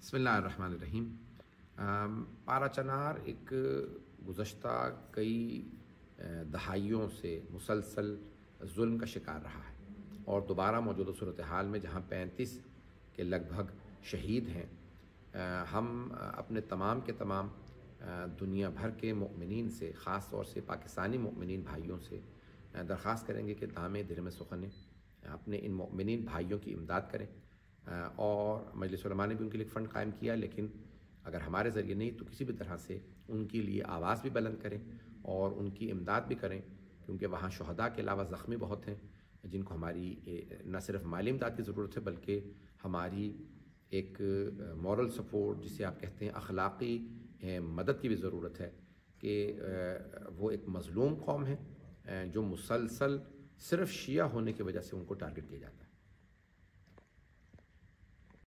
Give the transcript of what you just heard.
بسم اللہ الرحمن الرحیم۔ پارا چنار ایک گزشتہ کئی دہائیوں سے مسلسل ظلم کا شکار رہا ہے اور دوبارہ موجودہ صورتحال میں جہاں 35 کے لگ بھگ شہید ہیں، ہم اپنے تمام کے تمام دنیا بھر کے مؤمنین سے، خاص طور سے پاکستانی مؤمنین بھائیوں سے درخواست کریں گے کہ دام دھر میں سخنیں، اپنے ان مؤمنین بھائیوں کی امداد کریں، اور مجلس علماء نے بھی ان کے لیے ایک فنڈ قائم کیا، لیکن اگر ہمارے ذریعے نہیں تو کسی بھی طرح سے ان کے لیے آواز بھی بلند کریں اور ان کی امداد بھی کریں، کیونکہ وہاں شہداء کے علاوہ زخمی بہت ہیں جن کو ہماری نہ صرف مالی امداد کی ضرورت ہے بلکہ ہماری ایک مورل سپورٹ، جسے آپ کہتے ہیں اخلاقی مدد کی بھی ضرورت ہے، کہ وہ ایک مظلوم قوم ہے جو مسلسل صرف شیعہ ہونے کی وجہ سے ان کو ٹارگٹ کیا جاتا ہے۔